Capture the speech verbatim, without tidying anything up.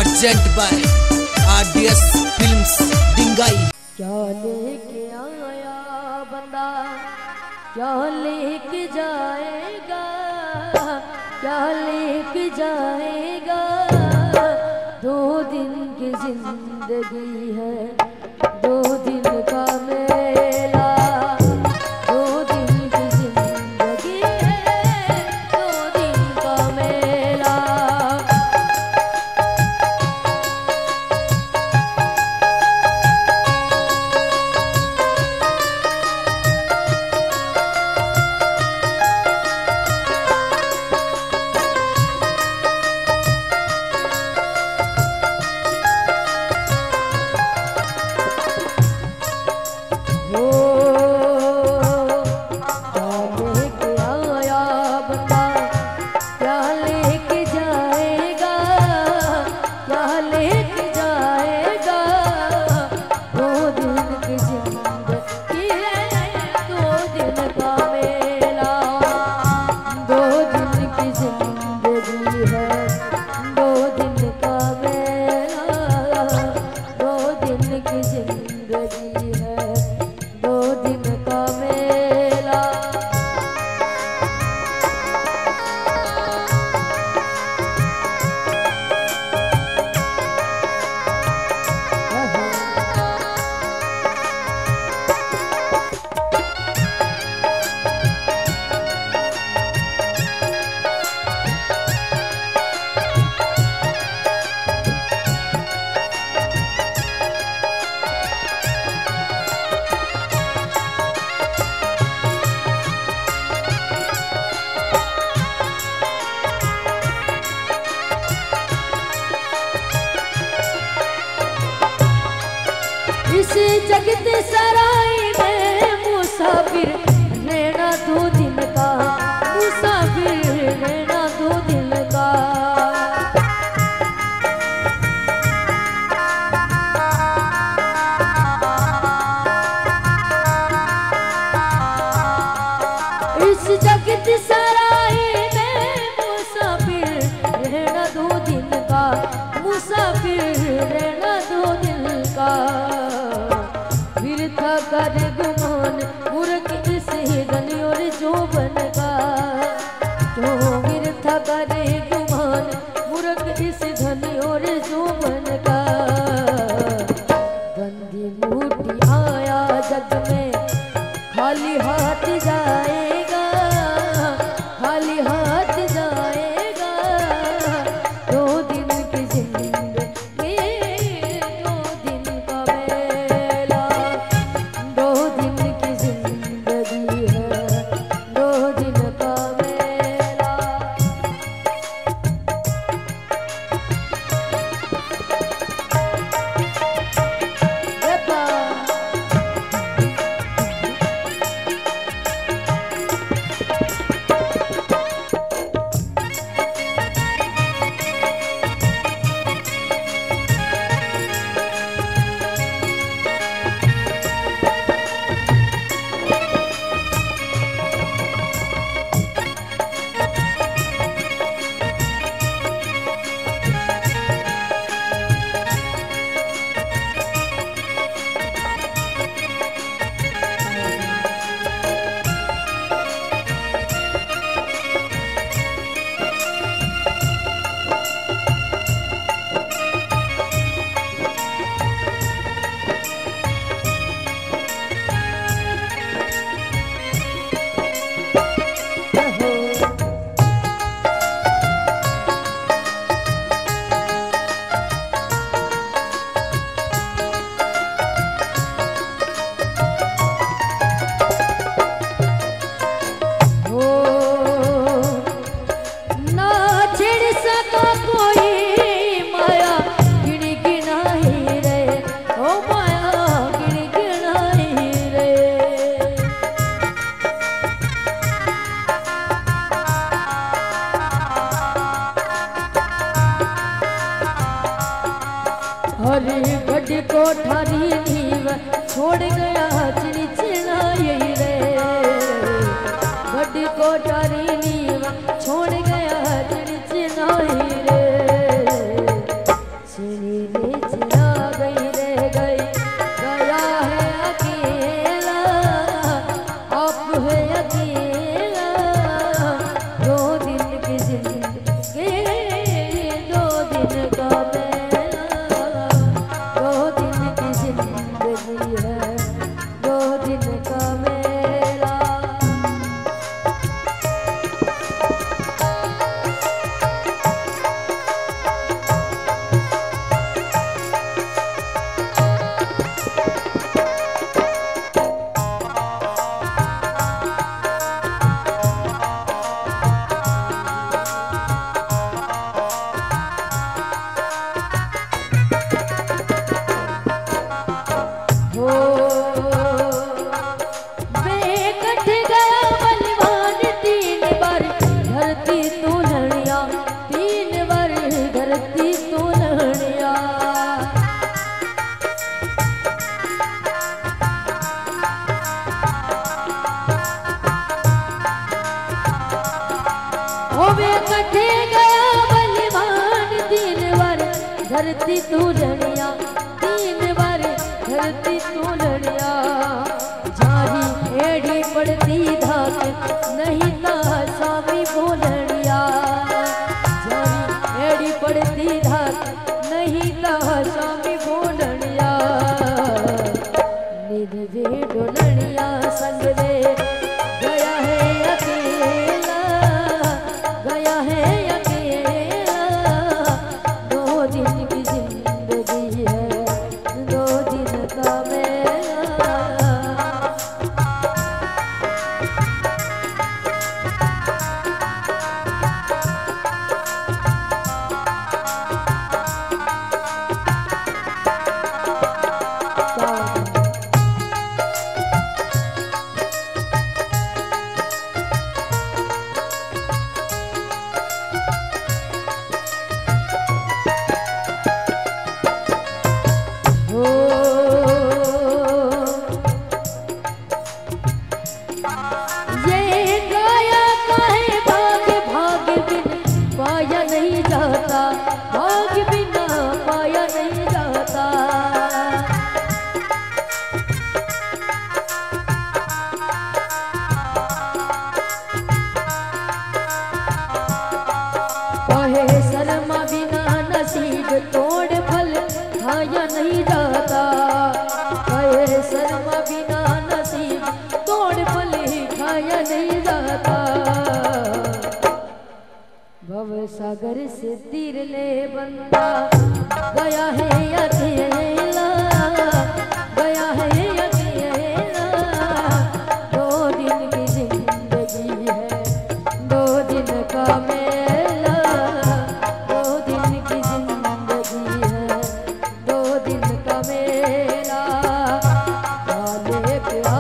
Present by RDS films डिंगाई। क्या लेके आया बंदा क्या लेके जाएगा, क्या लेके जाएगा। दो दिन की जिंदगी है, दो दिन का मेला। दो दिन की जिंदगी है, दो दिन का मेला। इस जगत सराय में मुसाफिर रहना दो दिन का, मुसाफिर रहना दो दिन का। इस जगत सराय में मुसाफिर रहना दो दिन का, मुसाफिर रहना दो दिन का। था कर गुमान मूर्ख इस धन और जोबन का, जो वीर था कर गुमान मूर्ख इस धन और जोबन का। बंदी बूटी आया जग में खाली हाथ जाएगा, खाली हाथ जाएगा। दो दिन की जिंदगी, दो दिन का मेला। दो दिन की जिंदगी है, दो दिन का मेला। गढ़ कोठारी नीव छोड़ गया चिड़चिड़ा यही रे। गढ़ कोठारी नीव छोड़ गया चिड़चिड़ा ही रे। धरती तूलनिया, तीन बार धरती तूलनिया। झारी एड़ी पड़ती धाक नहीं ता स्वामी बोलनिया, झारी एड़ी पड़ती धाक नहीं ता स्वामी बोलनिया। निर्वे डोलनिया संग रे गया है अकेला, गया है अकेला। दो दिन की जिंदगी है, दो दिन का मेला। तोड़ फल खाया नहीं जाता, कहे शर्मा बिना नसीब तोड़ फल खाया नहीं जाता। भव सागर से तीर ले बंदा गया है अकेला, गया है अकेला। दो दिन की जिंदगी है, दो दिन का मेला। दो दिन की जिंदगी है, दो दिन का मेला। काले प्यार